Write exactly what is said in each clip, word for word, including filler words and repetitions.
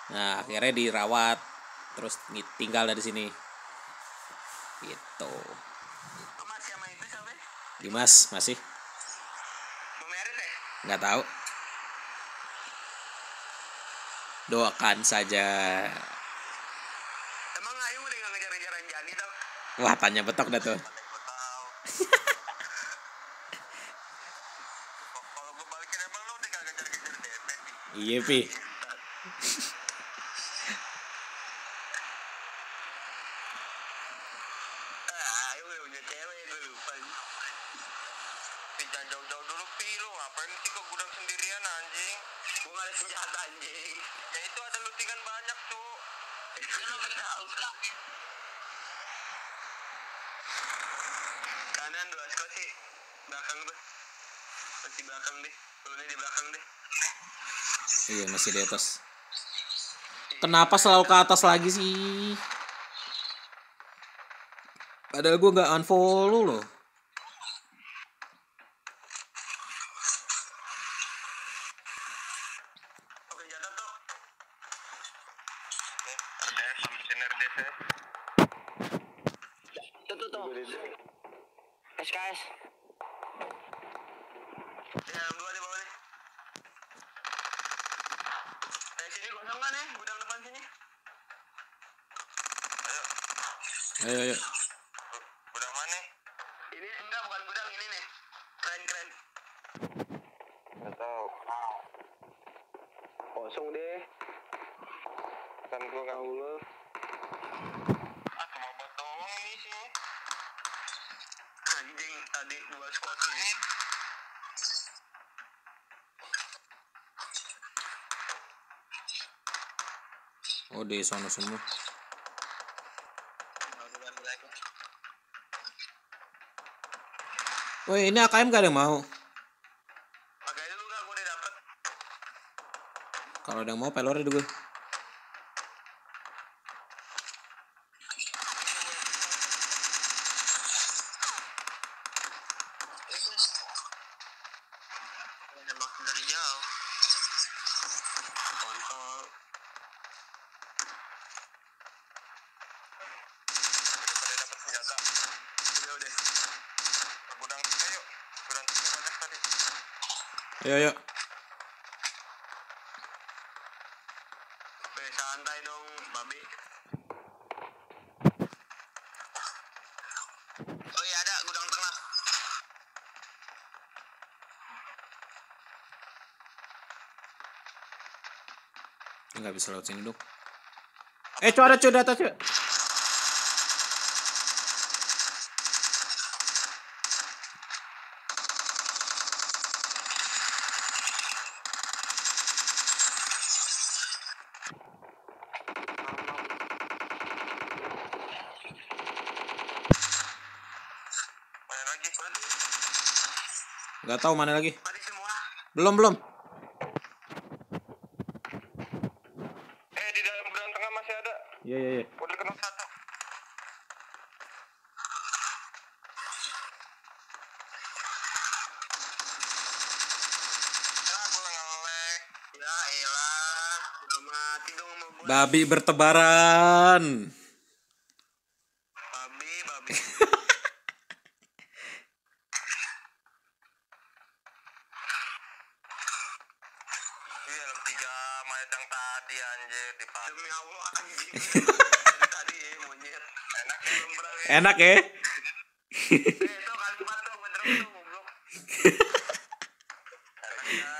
Nah akhirnya dirawat, terus tinggal dari sini gitu. Masih sama itu siapa? Dimas masih Memerit ya? nggak tahu, doakan saja. Emang Ayu udah nggak ngejar-ngejaran Jani tau? Wah tanya betok dah tuh. Kalau gue balikin emang lo udah nggak ngejar-ngejar Demet nih? Iya pi. Ah, Ayu udah punya cewek, gue lupa. Pi jangan jauh-jauh dulu Pi, lo ngapain sih ke gudang sendirian anjing? Gue nggak ada senjata anjing. Ya itu ada lutingan banyak tuh. Itu lo nggak tahu. Kanan dua skor sih, belakang tuh. Masih belakang deh, turunnya di belakang deh. Iya masih di atas. Kenapa selalu ke atas lagi sih? Padahal gue nggak unfollow loh. Oke jatuh tuh. Oke, sampai sinar desa. Tuh tuh tuh. S K S. Ya, dua di bawah nih. Eh, sini kosong kan ya? Gudang depan sini. Ayo. Ayo ayo. Gudang mana? Ini enggak, bukan gudang ini nih. Keren-keren. Enggak tahu. Kosong deh. Kan gua enggak tahu. Ah, cuma buat doang ini sih. Anjing, tadi dua squad ini. Oh di sono semua. Woi ini A K M gak ada yang mau. Pakai dulu gak, gue udah dapet. Kalau ada yang mau pelornya dulu. Nembak dari jauh. Kontol. Udah dapat senjata. Udah udah. Gudang ayo. Gudang banyak tadi. Ayo ayo. Be santai dong, babi. Oh iya ada gudang tengah. Nggak bisa lewat sini dong. Eh cuy ada cuy di atas cuy. Mana lagi? Nggak tahu mana lagi. Mati semua. Belum belum. Eh di dalam gudang tengah masih ada. Iya iya iya. Udah kena satu. Ah, gua ngelek. Ya elah, udah mati dong sama gua. Babi bertebaran. Babi, babi. Iya, dalam tiga mayat yang tadi anjir di pagi. Demi Allah anjing. Dari tadi ya monyet. Enak ya belum pernah. Enak ya. Eh, itu kalimat tuh bener tuh goblok. Enak ya.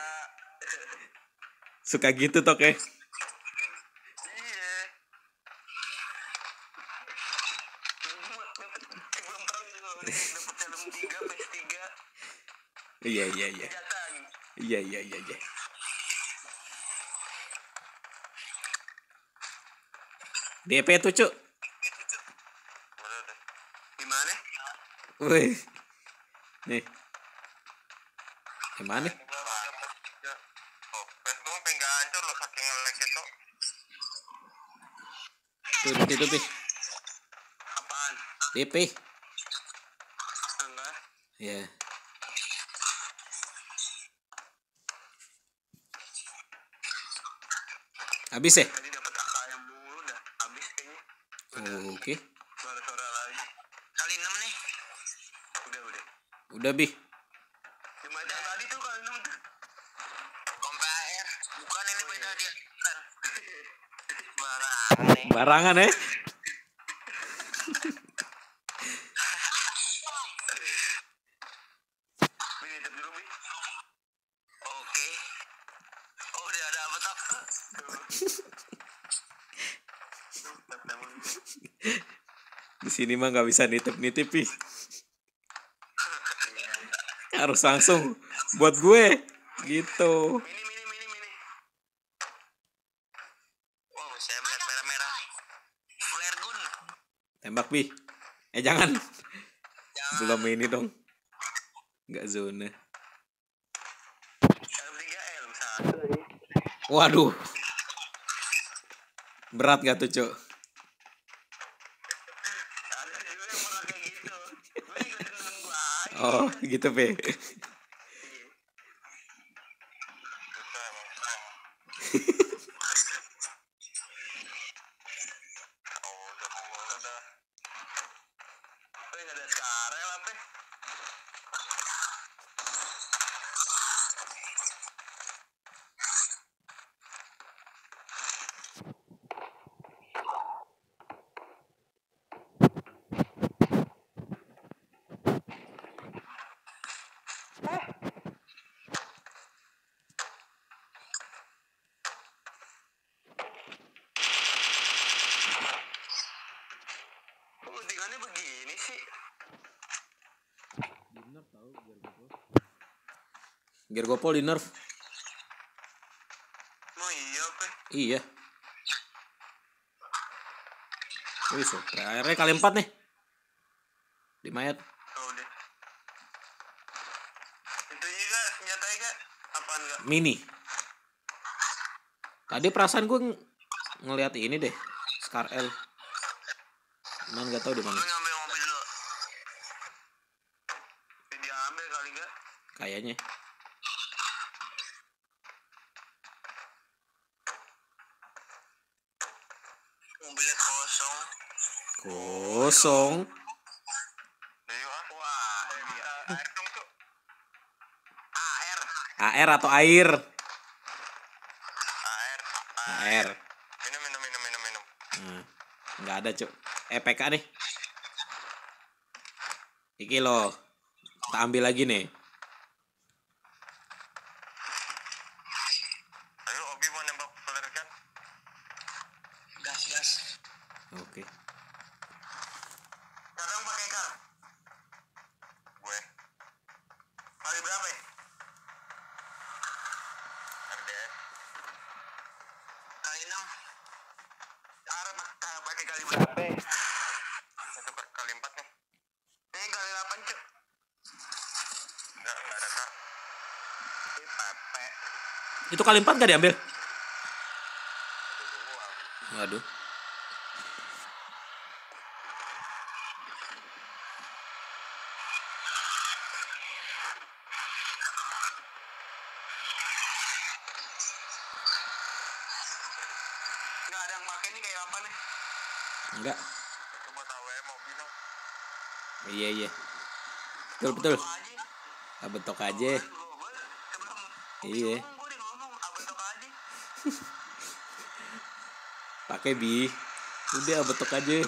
Suka gitu tok ya. Iya. Belum pernah juga dapat dalam tiga, P S tiga. Iya iya iya. Jatang. Iya iya iya iya. D P tuh cuk. Gimana? Wih. Nih. Gimana? Oh, Facebook pengen gak hancur loh saking nge-lag itu. Tuh di situ pi. Apaan? D P. Enggak. Iya. Habis ya? Tadi Oke. Suara-suara lagi. Kali enam nih. Udah, udah. Udah, Bi. Cuma yang tadi tuh kali enam tuh. Kompa air. Bukan ini beda dia. Barangan nih. Barangan ya. Bi, tutup dulu, Bi. Oke. Oh, udah ada apa tak? Di sini mah nggak bisa nitip-nitip, Bi. Harus langsung buat gue gitu. Mini, mini, mini, mini. Wow, saya melihat merah-merah. Flare gun. Tembak, Bi. Eh jangan. Jangan. Belum ini dong. Nggak zona. L tiga L satu. Waduh. Berat gak tuh, Cok? Ada juga yang pernah kayak gitu. Gue ikutin temen gue aja. Oh, gitu, Bi. Susah emang. Oh, udah mulai dah. Wih, nggak ada sekarang apa? Oh, tinggalnya begini sih. Gear Gopol di nerf. Oh iya, apa? Iya. Wih, super. Akhirnya kali empat nih. Di mayat. Oh, udah. Itu juga senjatanya kak? Apaan enggak? Mini. Tadi perasaan gue ng- ngeliat ini deh. Scar L. Cuman gak tahu di mana. Gue ngambil mobil dulu. Dia diambil kali enggak? Kayaknya. Mobilnya kosong. Kosong. Ayo ah. Wah, dia air dong tuh. Air. A R atau air? Air. A R. Minum, minum, minum, minum, minum. Nah, nggak ada, Cuk. Eh, P K nih. Iki loh. Kita ambil lagi nih. Ayo, Obi mau nembak flare kan? Gas, gas. Oke. Sekarang pakai kar. Gue. Kali berapa ya? R D S. Kali enam. Arah pakai kali berapa? Itu kali empat nih. Ini kali delapan cuk. Enggak, enggak ada kar. Ini pepe. Itu kali empat gak diambil? Itu semua. Waduh. Enggak ada yang pakai ini kayak apa nih? Enggak. Coba tahu ya mobil dong. Iya, iya. Betul, betul. Aja. Ah, betok aja. Gue sebelum Iya. ngomong gue udah ngomong abetok aja. Pakai, Bi. Udah, betok aja. Nih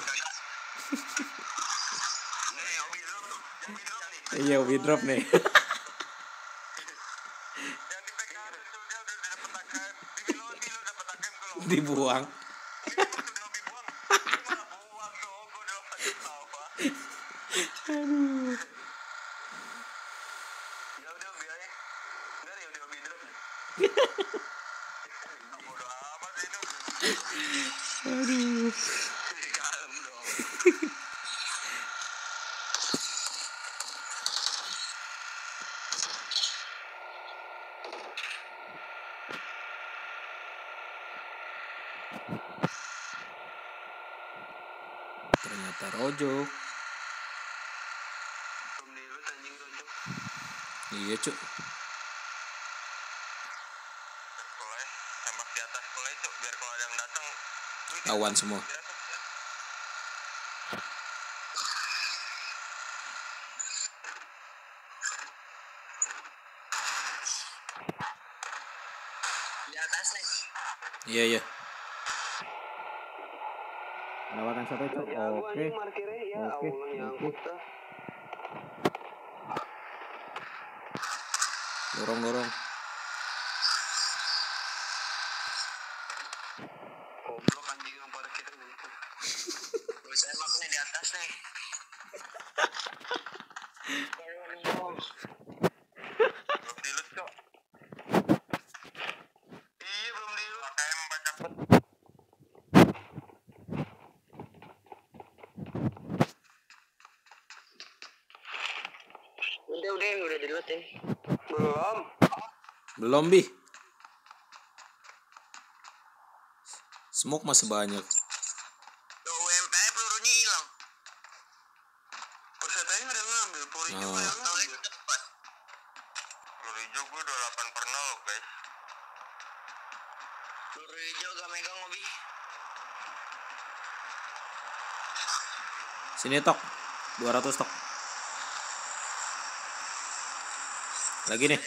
Obi drop, Obi drop nih. Iya, we drop nih. Yang dipegang itu dia udah udah dapet A K M. Dibiloti lu dapet A K M ke lo. Dibuang. Ini udah Obi buang. Lu malah buang dong, gue udah kasih tahu apa. Aduh. Ya udah Obi aja. Enggak nih udah Obi drop nih. Bodoh amat ini. Aduh. Kalem dong. Ternyata Rojo. Belum dirut anjing rojok. Iya, Cuk. Kulai, tembak di atas kulai cuk biar kalau ada yang datang Kawan semua. dia tuh Iya iya. Lawakan satu itu. Jago Oke. anjing markirnya ya Oke, Allah nyangkut dah. Dorong dorong. Goblok anjing yang parkir gitu. Gue saya maknya di atas nih. Belum dilut kok. Iya belum dilut. Pakai empat cepet. Udah udah udah dilut ya. Belum. Belum bi. Smoke masih banyak. Tuh U M P pelurunya hilang. Persetanya nggak ada ngambil. Peluru hijau Oh. yang ngambil. Peluru hijau gue udah delapan pernah loh guys. Peluru hijau gak megang Obi. Sini tok. dua ratus tok. Lagi nih.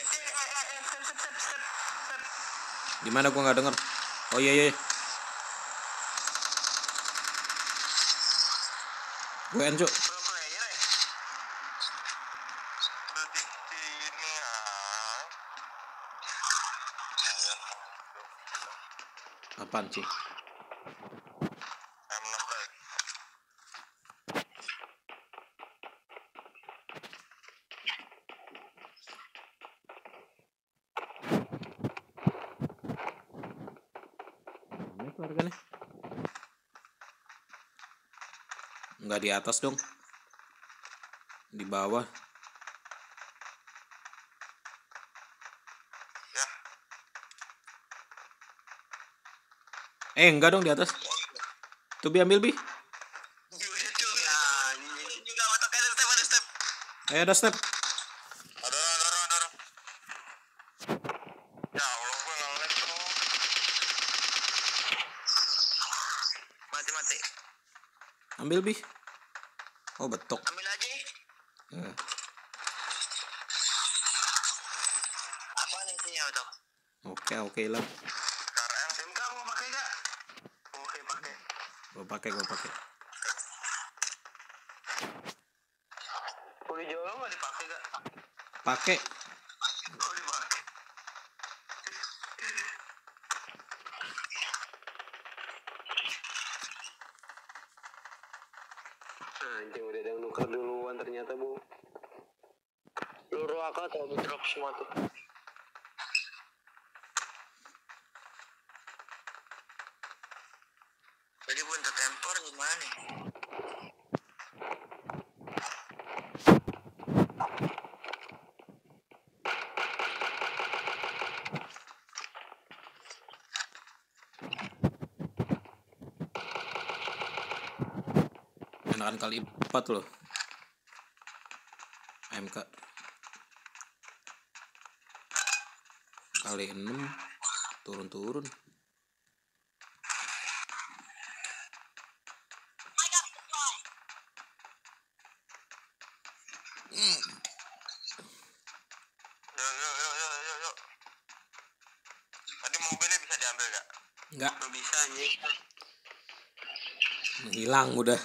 Gimana gua nggak denger? Oh iya iya. Gue enjo. Pro player ya? Udah di sini ah. Apaan sih? M enam belas. Ini keluarganya. Nggak di atas dong. Di bawah. Ya. Eh enggak dong di atas. Tuh bi ambil bi. Udah tuh. Ya, ini juga otak ada step ada step. Ayo ada step. Dorong dorong dorong. Ya Allah gue nggak ngeliat tuh. Mati mati. Ambil bi. Oh betok. Ambil aja. Eh, Apa nih sinyal tuh? Oke oke lah. Sekarang SIM kamu mau pakai gak? Oke pakai. Gua pakai gua pakai. Puli Jawa nggak dipakai gak? Pakai. Oh dipakai. Anjing udah ada yang nuker duluan ternyata bu. Peluru A K atau drop semua tuh. Jadi buntut tempor gimana nih? Enakan kali empat loh. M K kali enam turun-turun. Yuk yuk yuk yuk yuk yuk. Tadi mobilnya bisa diambil gak? Enggak, Gak bisa anjing. hilang udah.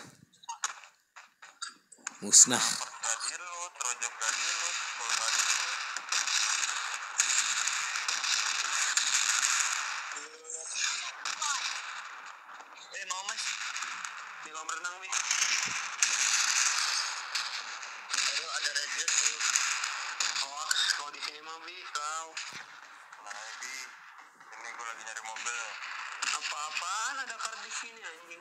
Musnah. Gak dilut, rojok gak dilut, pul gak dilut. Eh mau mas? Di kolam renang nih. Aduh ada red zone dulu. Hoax kalau di sini mah bi kau. Nah bi, ini gue lagi nyari mobil. Apa-apaan ada kar di sini anjing.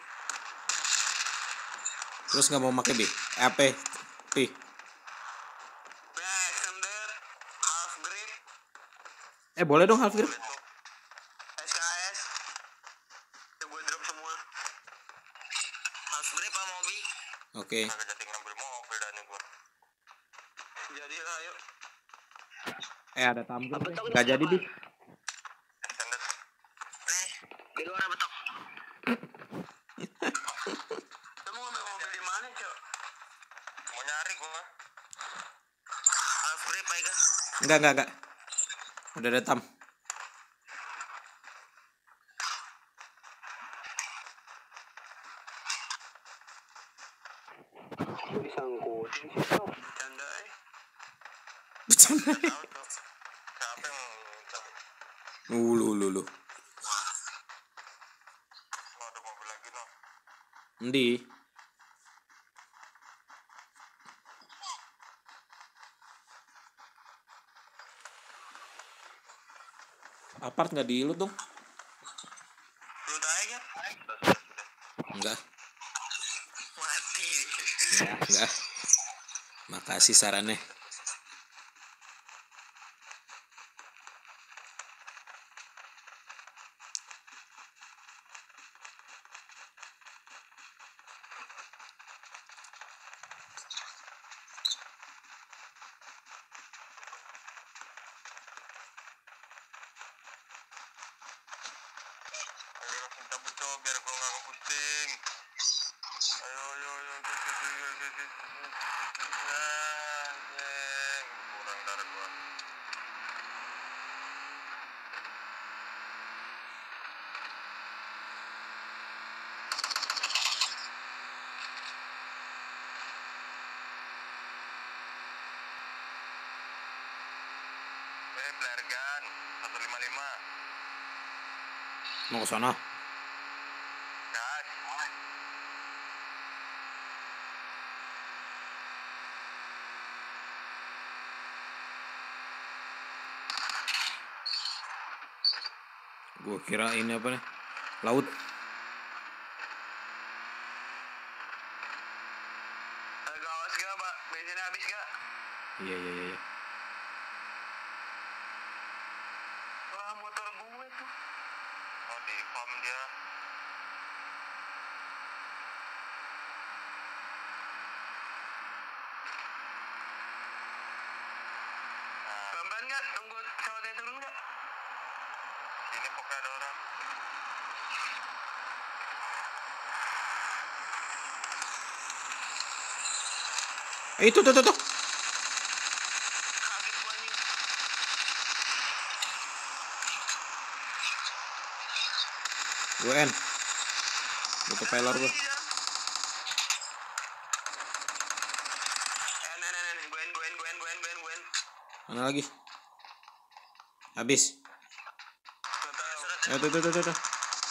Terus nggak mau pakai bi? Eh, apa? Pi. Nah, extended half grip. Eh boleh dong half grip. Boleh tuh. S K S. Itu gue drop semua. Half grip sama mobil. Oke. Agak jadi ngambil mobil dan gue. Jadilah yuk. Eh ada tampil. Nggak jadi bi. Extended. Eh, di luar ada betok. Kamu ngambil mobil di mana, Cok? Mau nyari gue. Half grip aja kan? Enggak enggak enggak. Udah ada tam. Disangkutin sih Cok. Bercanda eh. Bercanda. Tahu Cok. Siapa yang Cok? Ulu ulu ulu. Oh, ada mobil lagi no. Endi? Apart nggak di lu dong? Lu tahu kan? Enggak. Mati. Enggak, enggak. Makasih sarannya. Ayo langsung cabut Cok biar gua nggak ngepusting. Ayo ayo ayo. Anjing, kurang darah gua. Eh, Blargan seratus lima puluh lima. Mau ke sana? Gas. Gua kira ini apa nih? Laut. Agak awas gak Pak? Bensinnya habis gak? Iya iya iya. Wah motor gue tuh. Oh di pam dia. Pelan-pelan gak? Tunggu pesawatnya turun gak? Sini pokoknya ada orang. Eh, itu tuh tuh tuh. Kaget gua anjing. Gue N. Butuh pelor gue. Eh, nah, nah, nah, guen, guen, guen, guen, guen, guen. Mana lagi? Habis. Nggak tahu. Eh tuh tuh tuh tuh. tuh.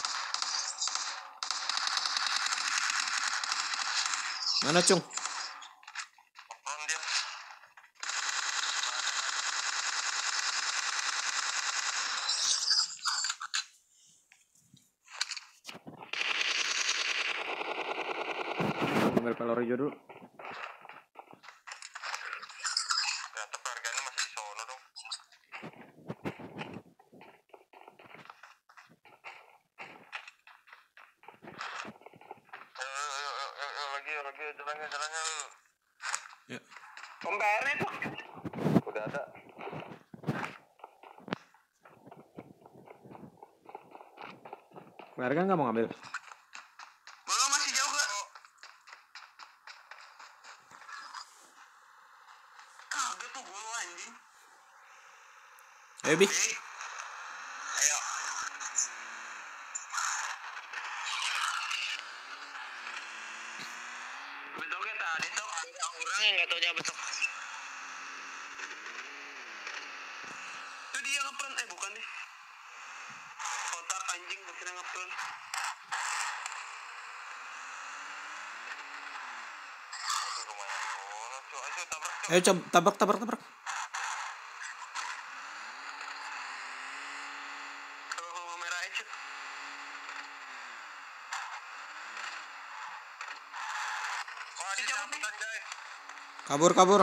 Mana Cung? On dia. Ambil pelor hijau dulu. Ya, tapi harganya masih di sono dong. Ayo, ayo, ayo, ayo, ayo, lagi, ayo, lagi, jalannya, jalannya. Ya. Om P R itu. Udah ada. Harga nggak mau ngambil? Belum, masih jauh gak? Kaget tuh gue anjing. Ayo Bi. Ayo. Betoknya tadi tuh ada orang yang nggak tahu dia betok. Itu dia ngeplan, eh bukan deh. Otak anjing akhirnya ngeplan. Aduh rumahnya sono cuy, ayo tabrak cuy. Ayo coba tabrak tabrak tabrak. Kalau kalau merah aja. Wah dia cabutan guys. Kabur kabur.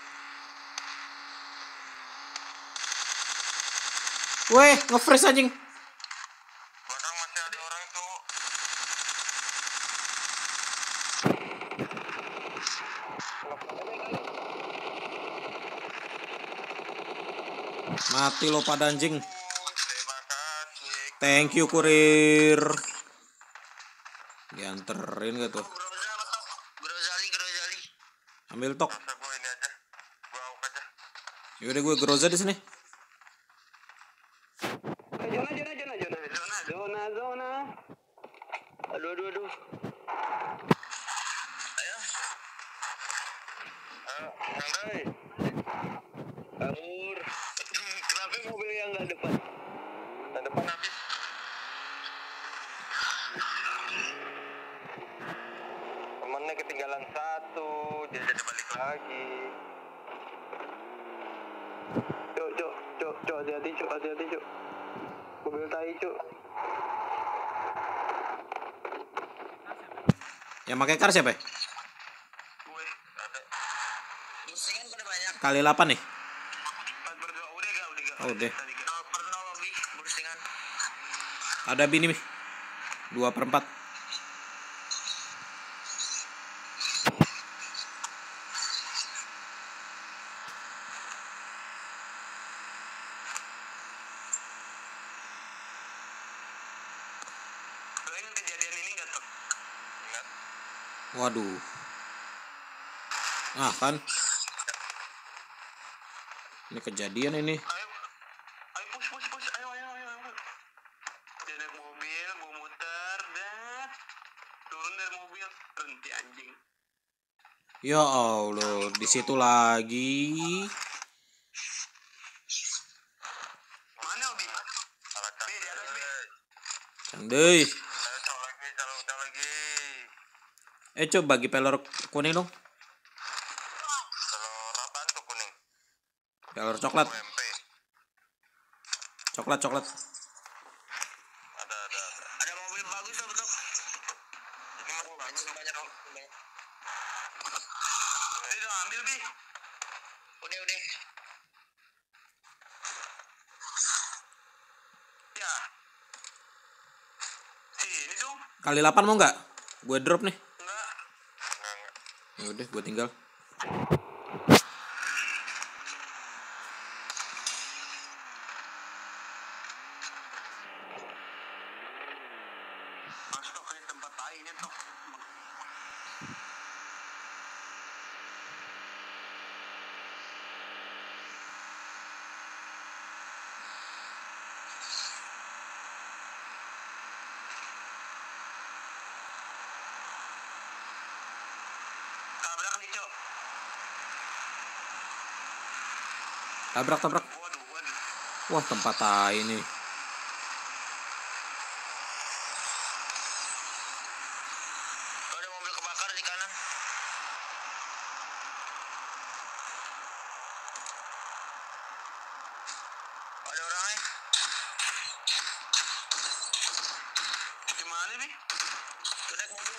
Weh, nge-freeze anjing. Belakang masih ada orang itu. Mati lo pada anjing. Terima kasih. Thank you kurir. Dianterin gak tuh? Groza apa tok? Grozali, Grozali. Ambil tok. Masa gue ini aja. Gue auk aja. Yaudah gue groza di sini. Zona, zona, zona, zona, zona, zona, zona. Aduh, aduh, aduh. Ayo. Santai. Alur. Kenapa mobil yang nggak depan? Nggak depan habis. Temennya ketinggalan satu, dia jadi balik lagi. Cuk, cuk, cuk, cuk, hati-hati, cuk, hati-hati, cuk. Mobil tai, cuk. Yang pakai kar siapa? Gue, ada. Musingan pada banyak. Kali delapan nih. Pas berdua, udah gak, udah gak. Oh, udah. Pernah lebih musingan. Ada bini nih. Dua per empat. Lo ingat kejadian ini gak tuh? Ingat. Waduh. Ah kan. Ini kejadian ini. Ayo, ayo push, push, push, ayo, ayo, ayo, ayo. Dia naik mobil, gue muter, dan turun dari mobil, berhenti anjing. Ya Allah, di situ lagi. Mana Obi? B, di atas B. Candai. Ayo, cowok lagi, cowok cowok lagi. Eh coba bagi pelor kuning dong. Telur apaan tuh kuning? Pelor coklat. U M P. Coklat coklat. Ada, ada, ada. Ada mobil bagus loh, betul. Ini mas bagus banyak dong. Ini dong ambil Bi. Udah, udah. Ya. Sini dong. Kali delapan mau nggak? Gue drop nih. Enggak. Enggak, enggak. Ya udah, gue tinggal. Mas toh kayak tempat lainnya toh. Tabrak nih, Cok. Tabrak tabrak. Waduh, waduh. Wah tempat tai nih. Ada mobil kebakar di kanan. Ada orangnya. Di mana, Bi? Tuh naik mobil.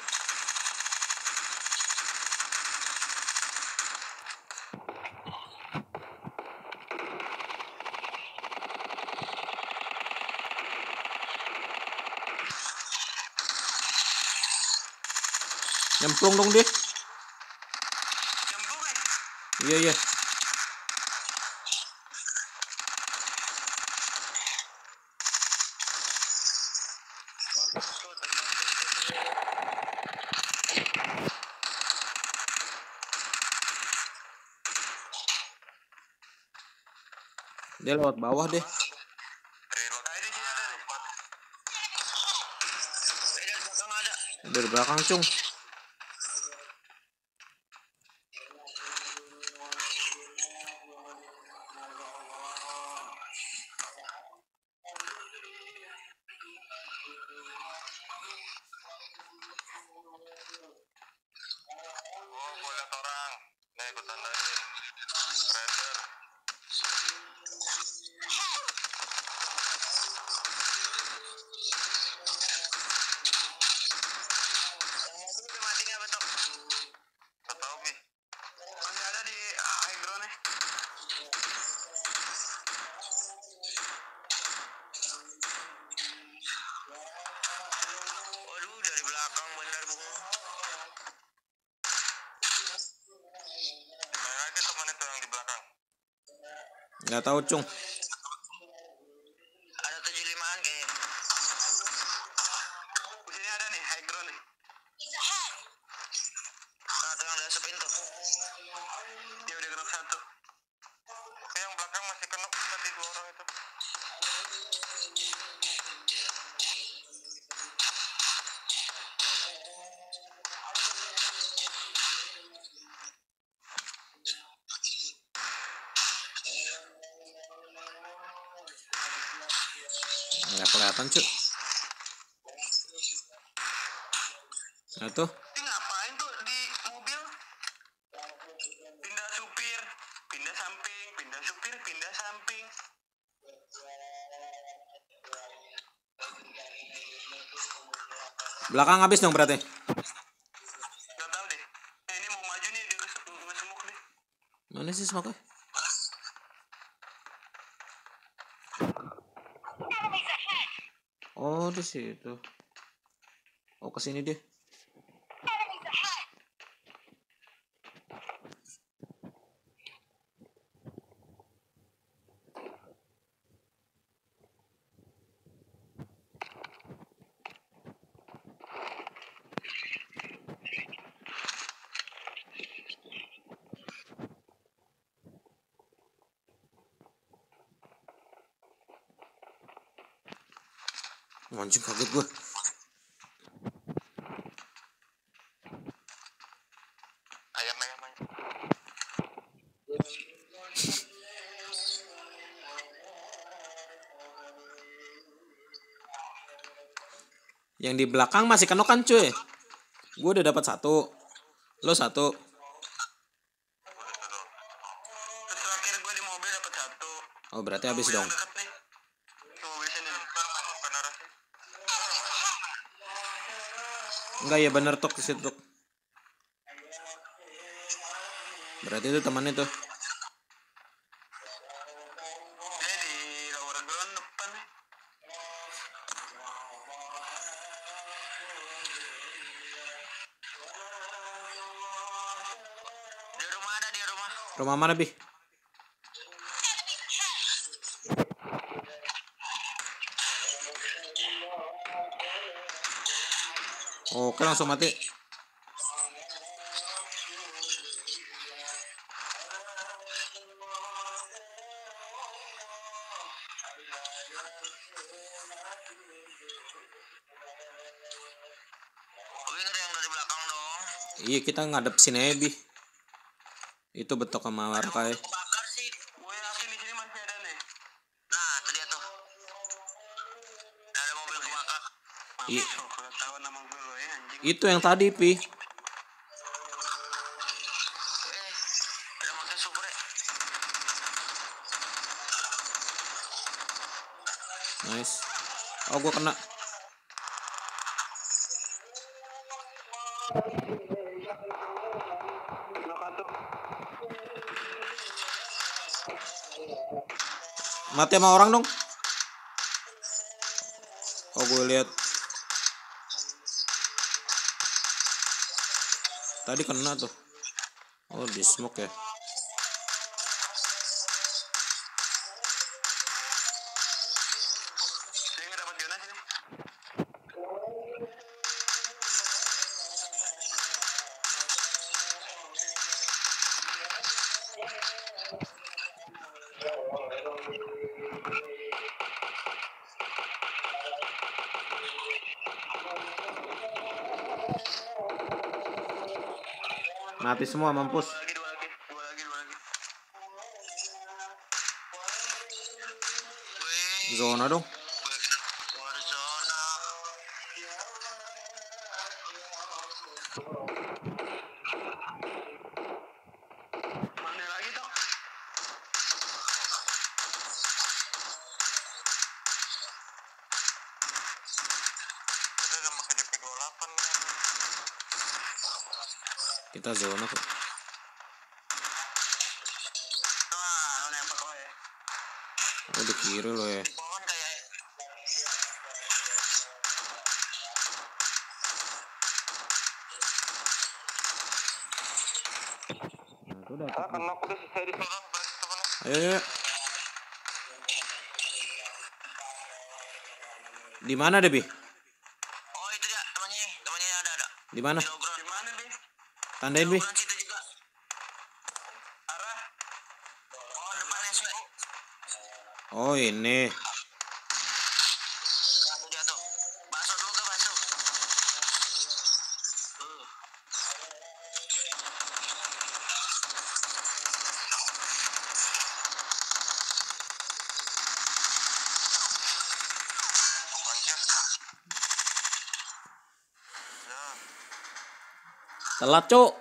Nyemplung dong dia. Nyemplung, eh. Iya iya. Dia lewat bawah deh. Reload. Nah, di sini ada nih. Eh, dari belakang ada. Dari belakang cung. Oh, gue liat orang. Nih, gue tandain. Render. Yang mobil udah mati nggak, betul? Gak tau, Bi. Masih ada di high ground nih. Waduh, dari belakang bener, Bung. Mana lagi teman itu yang di belakang? Nggak tahu cung. Ada tujuh limaan kayaknya. Di sini ada nih, high ground nih. Nah, tuh yang udah sepin tuh. Dia udah kena satu. Oke, yang belakang masih kena tadi dua orang itu. kelihatan cuy. Nah tuh. Ini ngapain tuh di mobil? Pindah supir, pindah samping, pindah supir, pindah samping. Belakang habis dong berarti. Gak tahu deh. Eh, ini mau maju nih dia ngesemuk nih. Mana sih smoke? Oh di situ. Oh kesini dia. Anjing kaget gue. Ayam ayam ayam. Yang di belakang masih kenokan cuy. Gue udah dapat satu. Lo satu. Terus terakhir gue di mobil dapat satu. Oh berarti habis Mobil dong. yang deket nih. Mobil sini nih. Benar sih. Enggak ya bener tok di situ. Berarti itu temannya tuh. Dia di lower ground depan nih. Di rumah ada di rumah. Rumah mana Bi? Oke langsung mati. Oke ada yang dari belakang dong. Iya kita ngadep sini aja Bi. Itu betok sama Warkai. Kebakar sih. Gue yakin di sini masih ada nih. Nah, itu dia tuh. Ada mobil kebakar. Iya. Kalau tahu nama gue lo ya anjing. Itu yang tadi Pi. Eh, ada makin super ya. Nice. Oh gua kena. Mati sama orang dong. Oh gue lihat. Tadi kena tuh. Oh di smoke ya. Dia nggak dapat Jonas ini. Mati semua mampus. Dua lagi, dua lagi, dua lagi, dua lagi. Wih, Zona dong. keluar zona. Mana lagi dong? Kita udah pakai D P dua puluh delapan kan. Kita zona kok. Nah, lo nembak lo ya. Oh di kiri lo ya. Di pohon kayak. Nah, itu udah. Ah, kena aku udah selesai di sana. Ayo ayo. Di mana deh Bi? Oh itu dia temannya, temannya ada ada. Di mana? Di Logron. Di mana Bi? Tandain Bi. Logron situ juga. Arah. Oh depan S W. Oh ini. Nah, itu dia tuh. Bakso dulu ke bakso. Tuh. Telat, Cuk.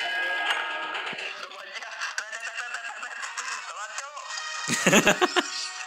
Telat, Cuk.